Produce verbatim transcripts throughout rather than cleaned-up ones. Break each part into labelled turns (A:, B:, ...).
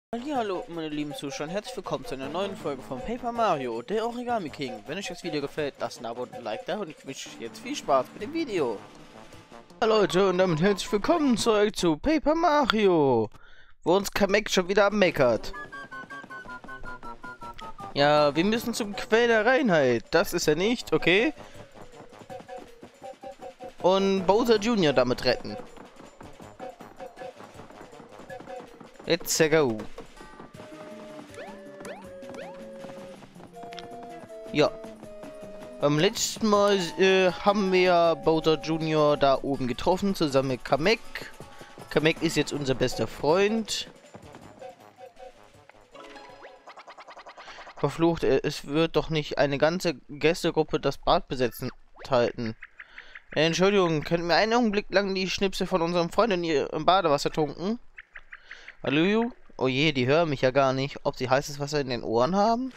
A: Hallo meine lieben Zuschauer, herzlich willkommen zu einer neuen Folge von Paper Mario, der Origami King. Wenn euch das Video gefällt, lasst ein Abo und ein Like da und ich wünsche euch jetzt viel Spaß mit dem Video. Hallo Leute und damit herzlich willkommen zurück zu Paper Mario, wo uns Kamek schon wieder meckert. Ja, wir müssen zum Quell der Reinheit, das ist er nicht, okay? Und Bowser Junior damit retten. Let's go. Ja. Beim letzten Mal äh, haben wir Bowser Junior da oben getroffen, zusammen mit Kamek. Kamek ist jetzt unser bester Freund. Verflucht, es wird doch nicht eine ganze Gästegruppe das Bad besetzen halten. Äh, Entschuldigung, könnten wir einen Augenblick lang die Schnipsel von unserem Freund in ihr im Badewasser tunken? Hallo? Oh je, die hören mich ja gar nicht. Ob sie heißes Wasser in den Ohren haben?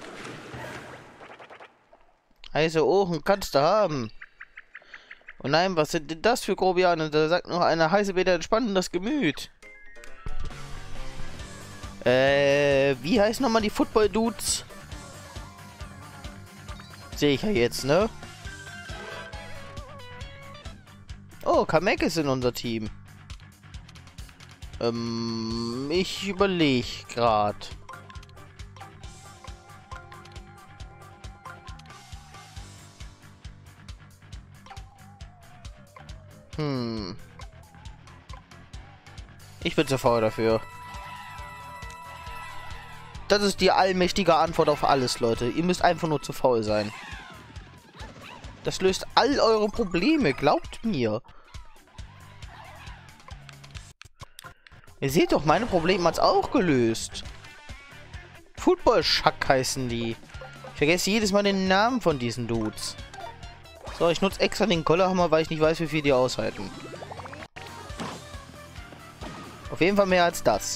A: Heiße Ohren kannst du haben. Oh nein, was sind denn das für Grobiane? Da sagt noch eine heiße Bäder entspannen das Gemüt. Äh, wie heißen nochmal die Football-Dudes? Sehe ich ja jetzt, ne? Oh, Kamek ist in unser Team. Ähm, ich überlege gerade. Hm. Ich bin zu faul dafür. Das ist die allmächtige Antwort auf alles, Leute. Ihr müsst einfach nur zu faul sein. Das löst all eure Probleme, glaubt mir. Ihr seht doch, meine Probleme hat's auch gelöst. Football-Schack heißen die. Ich vergesse jedes Mal den Namen von diesen Dudes. So, ich nutze extra den Kollerhammer, weil ich nicht weiß, wie viel die aushalten. Auf jeden Fall mehr als das.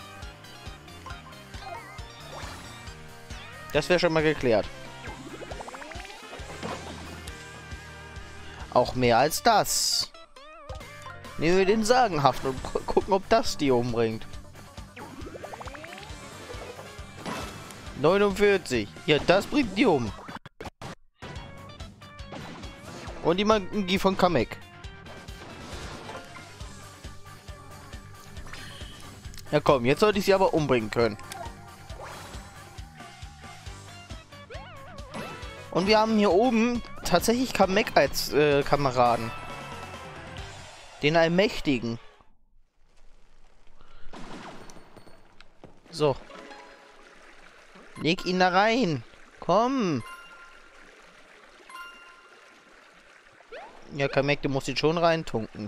A: Das wäre schon mal geklärt. Auch mehr als das. Nehmen wir den Sagenhaften und gucken, ob das die umbringt. neunundvierzig. Ja, das bringt die um. Und die Magie von Kamek. Ja komm, jetzt sollte ich sie aber umbringen können. Und wir haben hier oben tatsächlich Kamek als äh, Kameraden. Den Allmächtigen. So. Leg ihn da rein. Komm. Ja, Kamek, du musst ihn schon reintunken.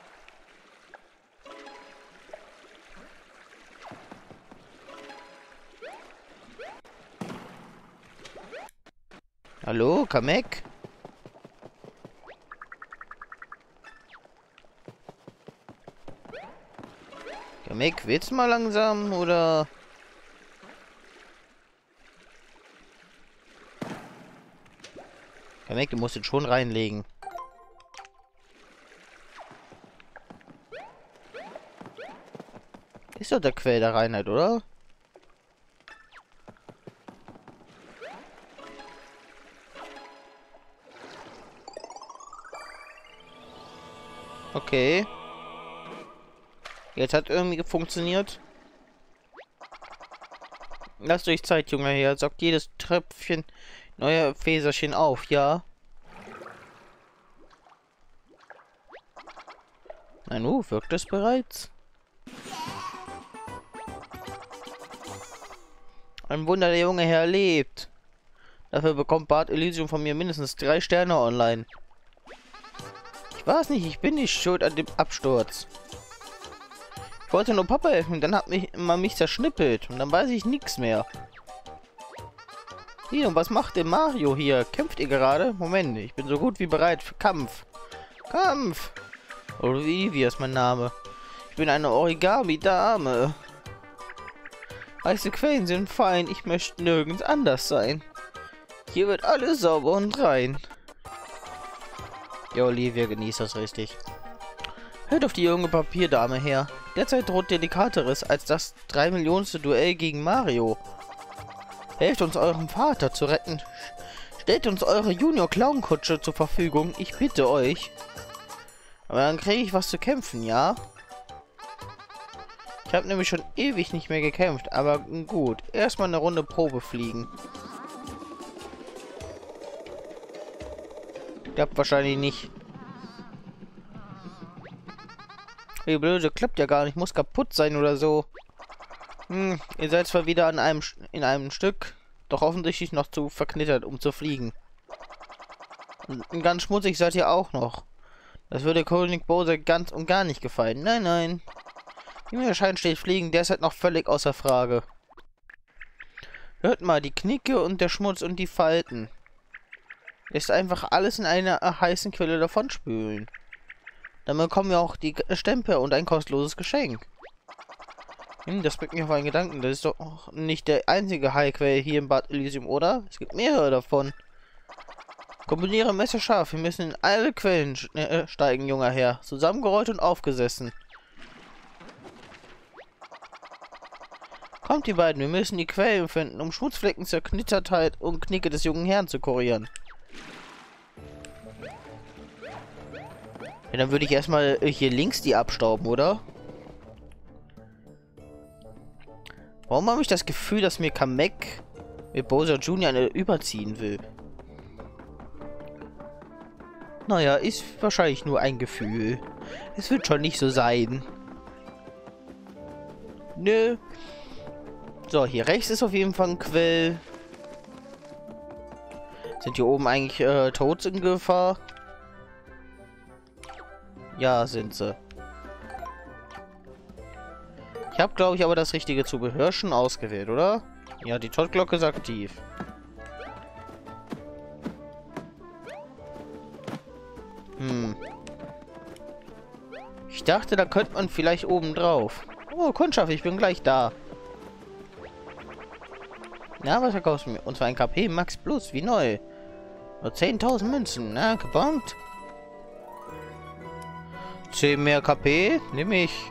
A: Hallo, Kamek? Kamek, willst du mal langsam, oder? Kamek, du musst ihn schon reinlegen. Ist doch der Quell der Reinheit, oder? Okay. Jetzt hat irgendwie funktioniert. Lasst euch Zeit, Junge, her. Saugt jedes Tröpfchen neuer Fäserchen auf, ja? Nein, uh, wirkt es bereits? Ein Wunder, der junge Herr lebt. Dafür bekommt Bart Elysium von mir mindestens drei Sterne online. Ich weiß nicht, ich bin nicht schuld an dem Absturz. Ich wollte nur Papa helfen, dann hat mich man mich zerschnippelt und dann weiß ich nichts mehr. Hier, und was macht der Mario hier? Kämpft ihr gerade? Moment, ich bin so gut wie bereit für Kampf. Kampf! Olivia ist mein Name. Ich bin eine Origami-Dame. Heiße Quellen sind fein, ich möchte nirgends anders sein. Hier wird alles sauber und rein. Ja, Olivia genießt das richtig. Hört auf die junge Papierdame her. Derzeit droht delikateres als das drei Millionste Duell gegen Mario. Helft uns, eurem Vater zu retten. Stellt uns eure Junior-Clown-Kutsche zur Verfügung. Ich bitte euch. Aber dann kriege ich was zu kämpfen, ja? Ich habe nämlich schon ewig nicht mehr gekämpft. Aber gut, erstmal eine Runde Probe fliegen. Klappt wahrscheinlich nicht. Wie blöde, klappt ja gar nicht. Muss kaputt sein oder so. Hm, ihr seid zwar wieder an einem in einem Stück, doch offensichtlich noch zu verknittert, um zu fliegen. Und ganz schmutzig seid ihr auch noch. Das würde König Bowser ganz und gar nicht gefallen. Nein, nein. Wie mir scheint, steht Fliegen derzeit noch völlig außer Frage. Hört mal, die Knicke und der Schmutz und die Falten. Ist einfach alles in einer heißen Quelle davonspülen. Dann bekommen wir auch die Stempel und ein kostenloses Geschenk. Hm, das bringt mich auf einen Gedanken. Das ist doch nicht der einzige Heilquell hier im Bad Elysium, oder? Es gibt mehrere davon. Kombiniere messerscharf. Wir müssen in alle Quellen äh, steigen, junger Herr. Zusammengerollt und aufgesessen. Kommt, die beiden. Wir müssen die Quellen finden, um Schmutzflecken, Zerknittertheit und Knicke des jungen Herrn zu kurieren. Ja, dann würde ich erstmal hier links die abstauben, oder? Warum habe ich das Gefühl, dass mir Kamek mit Bowser Junior eine überziehen will? Naja, ist wahrscheinlich nur ein Gefühl. Es wird schon nicht so sein. Nö. So, hier rechts ist auf jeden Fall ein Quell. Sind hier oben eigentlich äh, Toads in Gefahr? Ja, sind sie. Ich habe, glaube ich, aber das richtige Zubehör schon ausgewählt, oder? Ja, die Todd-Glocke ist aktiv. Hm. Ich dachte, da könnte man vielleicht oben drauf. Oh, Kundschaft, ich bin gleich da. Na, was verkaufst du mir? Und zwar ein K P Max Plus, wie neu. Nur zehntausend Münzen, na, gebongt. zehn mehr K P? Nehme ich.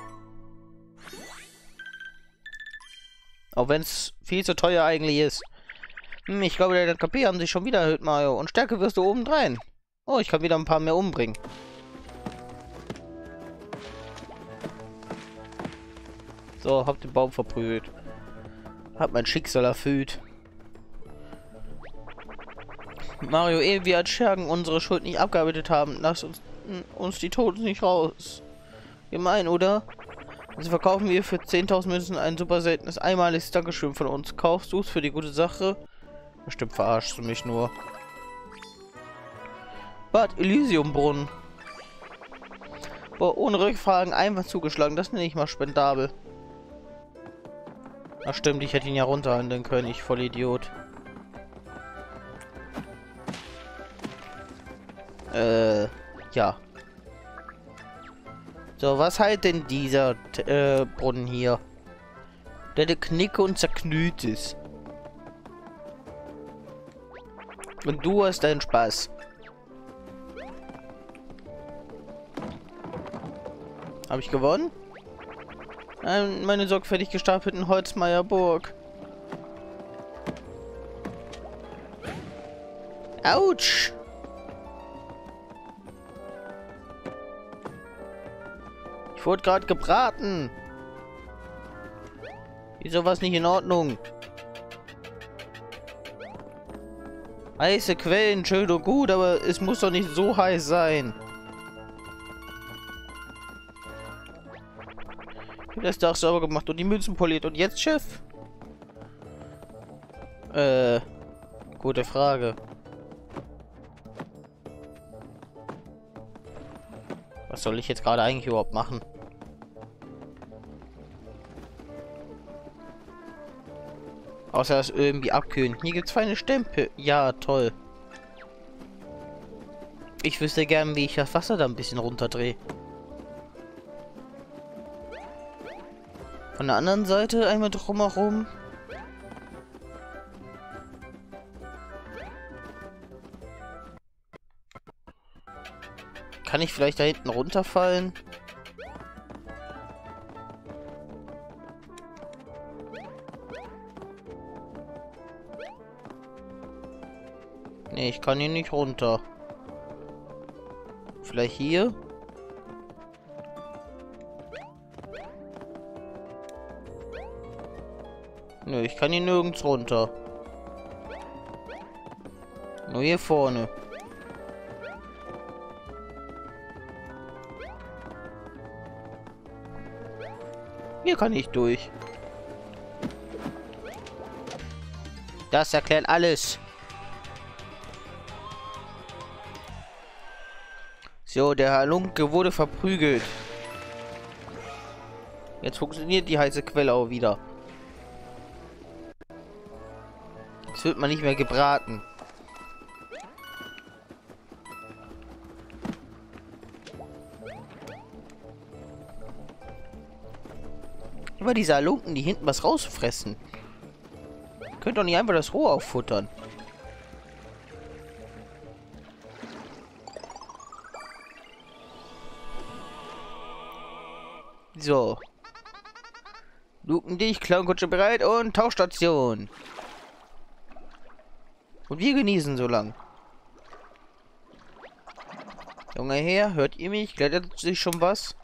A: Auch wenn es viel zu teuer eigentlich ist. Hm, ich glaube, deine K P haben sich schon wieder erhöht, Mario. Und Stärke wirst du obendrein. Oh, ich kann wieder ein paar mehr umbringen. So, hab den Baum verprügelt. Hab mein Schicksal erfüllt. Mario, ehe wir als Schergen unsere Schuld nicht abgearbeitet haben, lass uns, uns die Toten nicht raus. Gemein, oder? Also verkaufen wir für zehntausend Münzen ein super seltenes einmaliges Dankeschön von uns. Kaufst du es für die gute Sache? Bestimmt verarschst du mich nur. Bad Elysium Brunnen. Boah, ohne Rückfragen einfach zugeschlagen. Das nenne ich mal spendabel. Ach stimmt, ich hätte ihn ja runterhandeln können, ich Vollidiot. Äh, ja. So, was halt denn dieser äh, Brunnen hier? Der der Knicke und zerknüllt ist. Und du hast deinen Spaß. Habe ich gewonnen? Nein, meine sorgfältig gestapelten Holzmeierburg. Autsch! Ich wurde gerade gebraten. Ist sowas nicht in Ordnung? Heiße Quellen, schön und gut, aber es muss doch nicht so heiß sein. Ich habe das Dach sauber gemacht und die Münzen poliert. Und jetzt, Chef? Äh, gute Frage. Was soll ich jetzt gerade eigentlich überhaupt machen? Außer das irgendwie abkühlen. Hier gibt es feine Stempel. Ja, toll. Ich wüsste gern, wie ich das Wasser da ein bisschen runterdrehe. Von der anderen Seite einmal drumherum. Kann ich vielleicht da hinten runterfallen? Nee, ich kann hier nicht runter. Vielleicht hier? Nö, ich kann hier nirgends runter. Nur hier vorne. Hier kann ich durch. Das erklärt alles. So, der Halunke wurde verprügelt. Jetzt funktioniert die heiße Quelle auch wieder. Jetzt wird man nicht mehr gebraten. Immer diese Halunken, die hinten was rausfressen. Könnt doch nicht einfach das Roh auffuttern. So. Luken dich, Clownkutsche bereit und Tauchstation. Und wir genießen so lang. Junge Herr, hört ihr mich? Glättet sich schon was?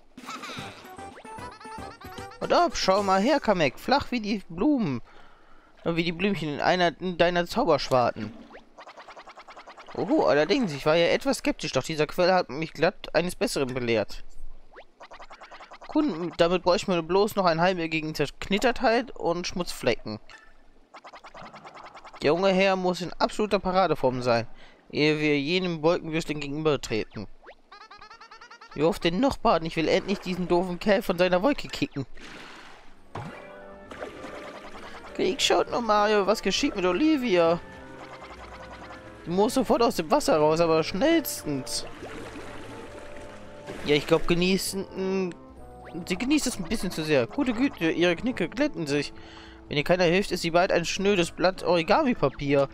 A: Und ab, schau mal her, Kamek. Flach wie die Blumen. Wie die Blümchen in einer deiner Zauberschwarten. Oho, allerdings, ich war ja etwas skeptisch, doch dieser Quell hat mich glatt eines Besseren belehrt. Kunden, damit bräuchten wir bloß noch ein Heilmittel gegen Zerknittertheit und Schmutzflecken. Der junge Herr muss in absoluter Paradeform sein, ehe wir jenem Wolkenwürstling gegenübertreten. Wie oft denn noch baden? Ich will endlich diesen doofen Kerl von seiner Wolke kicken. Krieg, schaut nur, Mario, was geschieht mit Olivia? Du musst sofort aus dem Wasser raus, aber schnellstens. Ja, ich glaube, genießen... Sie genießt es ein bisschen zu sehr. Gute Güte, ihre Knicke glätten sich. Wenn ihr keiner hilft, ist sie bald ein schnödes Blatt Origami-Papier.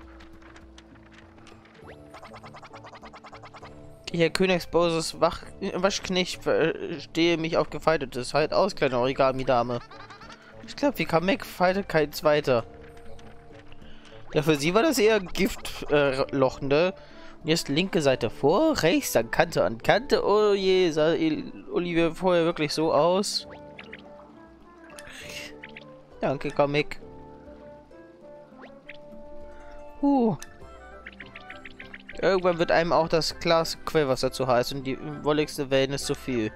A: Herr Königsboses Wach Waschknecht verstehe mich auf Gefeitetes. Halt aus, kleine Origami-Dame. Ich glaube, wie Kamek feitet kein zweiter. Ja, für sie war das eher Giftloch, äh, ne? Und jetzt linke Seite vor, rechts, dann Kante an Kante. Oh je, sah Olivia vorher wirklich so aus? Danke, Kamek. Huh. Irgendwann wird einem auch das Glas Quellwasser zu heiß und die wolligste Wellness zu viel.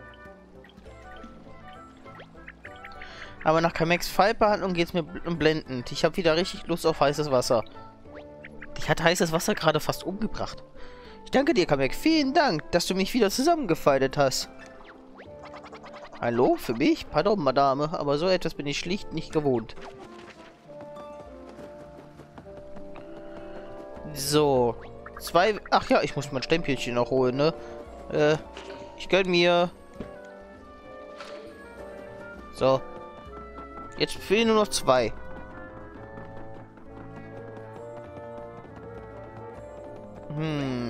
A: Aber nach Kameks Fallbehandlung geht es mir blendend. Ich habe wieder richtig Lust auf heißes Wasser. Ich hatte heißes Wasser gerade fast umgebracht. Ich danke dir, Kamek. Vielen Dank, dass du mich wieder zusammengefaltet hast. Hallo, für mich? Pardon, Madame, aber so etwas bin ich schlicht nicht gewohnt. So. Zwei... Ach ja, ich muss mein Stempelchen noch holen, ne? Äh, ich gönn mir... So. Jetzt fehlen nur noch zwei. Hm.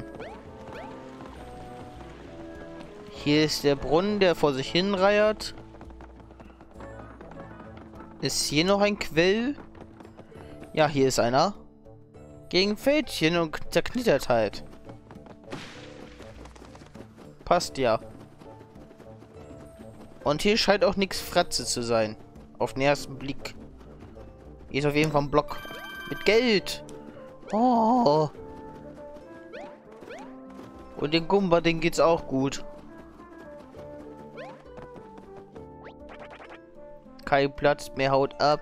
A: Hier ist der Brunnen, der vor sich hin reiert. Ist hier noch ein Quell? Ja, hier ist einer. Gegen Fältchen und Zerknittertheit. Passt ja. Und hier scheint auch nichts Fratze zu sein. Auf den ersten Blick. Hier ist auf jeden Fall ein Block. Mit Geld. Oh. Und den Gumba, den geht's auch gut. Kein Platz mehr, haut ab.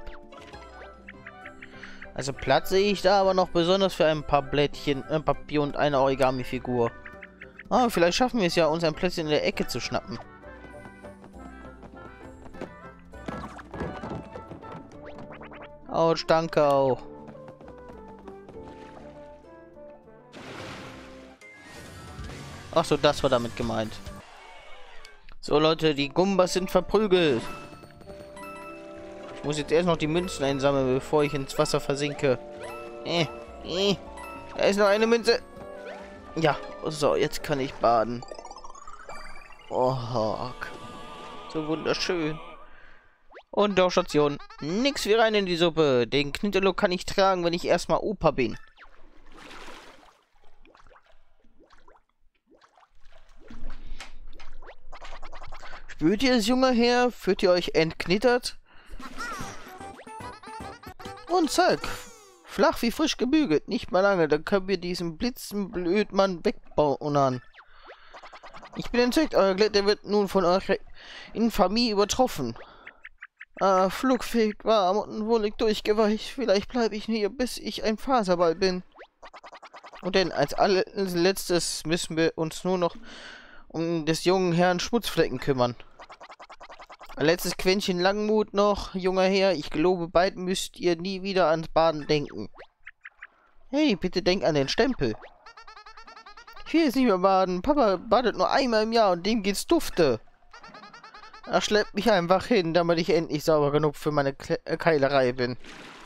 A: Also Platz sehe ich da aber noch besonders für ein paar Blättchen, äh, Papier und eine Origami-Figur. Ah, vielleicht schaffen wir es ja, uns ein Plätzchen in der Ecke zu schnappen. Autsch, danke auch. Ach so, das war damit gemeint. So, Leute, die Gumbas sind verprügelt. Ich muss jetzt erst noch die Münzen einsammeln, bevor ich ins Wasser versinke. Äh, äh, da ist noch eine Münze. Ja, so, jetzt kann ich baden. Oh, so wunderschön. Und doch Station. Nix wie rein in die Suppe. Den Knitterlook kann ich tragen, wenn ich erstmal Opa bin. Spürt ihr es, junger Herr? Fühlt ihr euch entknittert? Und zack. Flach wie frisch gebügelt. Nicht mal lange, dann können wir diesen Blitzenblödmann wegbauen. Ich bin entzückt, euer Glätter wird nun von eurer Infamie übertroffen. Ah, flugfähig, warm und wohlig durchgeweicht. Vielleicht bleibe ich hier, bis ich ein Faserball bin. Und denn als allerletztes müssen wir uns nur noch um des jungen Herrn Schmutzflecken kümmern. Ein letztes Quäntchen Langmut noch, junger Herr. Ich gelobe, bald müsst ihr nie wieder ans Baden denken. Hey, bitte denk an den Stempel. Ich will jetzt nicht mehr baden. Papa badet nur einmal im Jahr und dem geht's dufte. Ach, schleppt mich einfach hin, damit ich endlich sauber genug für meine Kle äh, Keilerei bin.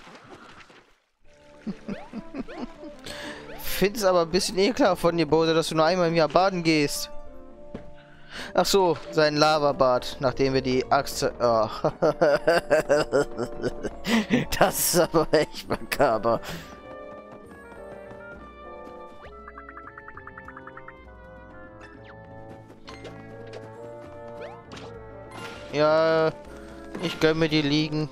A: Find's aber ein bisschen ekelhaft von dir, Bose, dass du nur einmal im Jahr baden gehst. Ach so, sein Lavabad, nachdem wir die Axt... Oh. Das ist aber echt makaber. Ja, ich gönn mir die Liegen.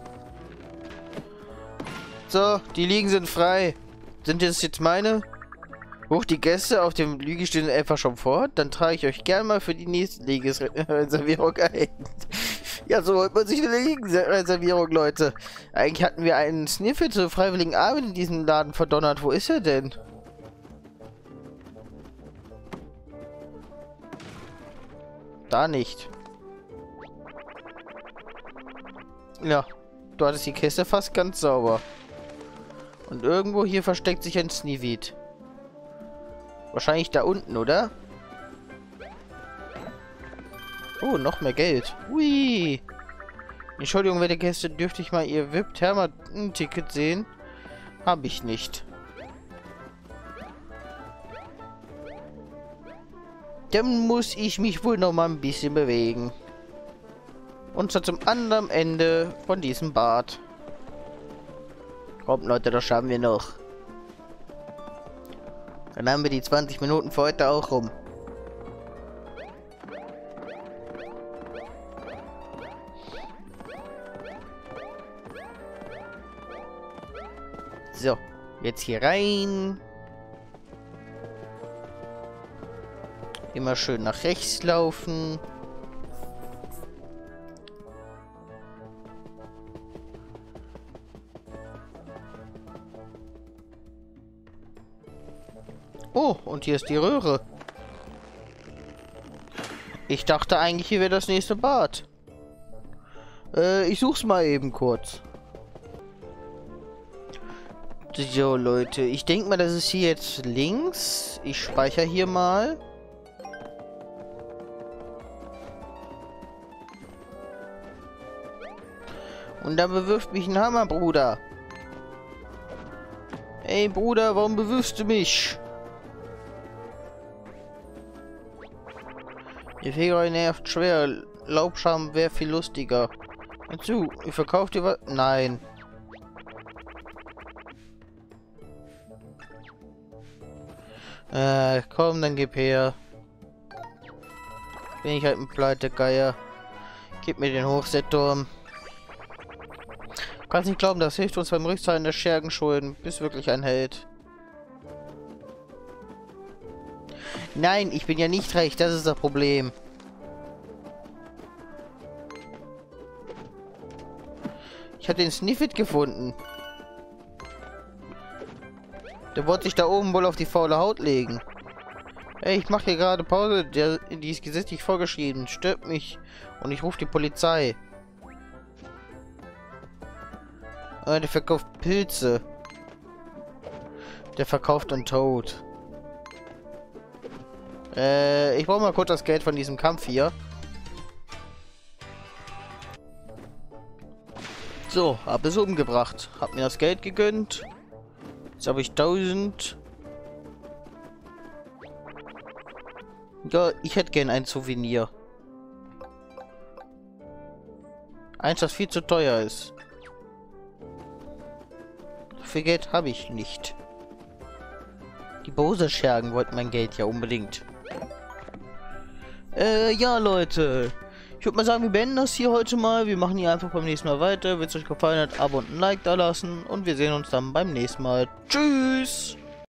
A: So, die Liegen sind frei. Sind das jetzt meine? Hoch die Gäste auf dem Liegestühlen einfach schon fort? Dann trage ich euch gern mal für die nächste Liegereservierung ein. Ja, so holt man sich eine Liegenreservierung, Leute. Eigentlich hatten wir einen Sniffel zur freiwilligen Arbeit in diesem Laden verdonnert. Wo ist er denn? Da nicht. Ja, du hattest die Kiste fast ganz sauber. Und irgendwo hier versteckt sich ein Sneeweed. Wahrscheinlich da unten, oder? Oh, noch mehr Geld. Ui. Entschuldigung, werte Gäste, dürfte ich mal Ihr V I P-Therma-Ticket sehen? Habe ich nicht. Dann muss ich mich wohl noch mal ein bisschen bewegen. Und zwar zum anderen Ende von diesem Bad. Kommt, Leute, das schaffen wir noch. Dann haben wir die zwanzig Minuten für heute auch rum. So, jetzt hier rein. Immer schön nach rechts laufen. Oh, und hier ist die Röhre. Ich dachte eigentlich, hier wäre das nächste Bad. Äh, ich such's mal eben kurz. So, Leute. Ich denke mal, das ist hier jetzt links. Ich speichere hier mal. Und dann bewirft mich ein Hammer, Bruder. Ey, Bruder, warum bewirfst du mich? Die Fegerei nervt schwer. Laubscham wäre viel lustiger. Dazu, ich verkauft dir was? Nein. Äh, komm, dann gib her. Bin ich halt ein Pleitegeier. Gib mir den Hochseturm. Kannst nicht glauben, das hilft uns beim Rückzahlen der Schergenschulden. Bist wirklich ein Held. Nein, ich bin ja nicht recht, das ist das Problem. Ich habe den Sniffit gefunden. Der wollte sich da oben wohl auf die faule Haut legen. Ey, ich mache hier gerade Pause, der, die ist gesetzlich vorgeschrieben. Stört mich und ich rufe die Polizei. Ah, der verkauft Pilze. Der verkauft einen Tod. Äh, ich brauche mal kurz das Geld von diesem Kampf hier. So, hab es umgebracht. Hab mir das Geld gegönnt. Jetzt habe ich tausend. Ja, ich hätte gern ein Souvenir. Eins, das viel zu teuer ist. So viel Geld habe ich nicht. Die Bose-Schergen wollten mein Geld ja unbedingt. Äh, ja, Leute. Ich würde mal sagen, wir beenden das hier heute mal. Wir machen hier einfach beim nächsten Mal weiter. Wenn es euch gefallen hat, Abo und ein Like da lassen. Und wir sehen uns dann beim nächsten Mal. Tschüss!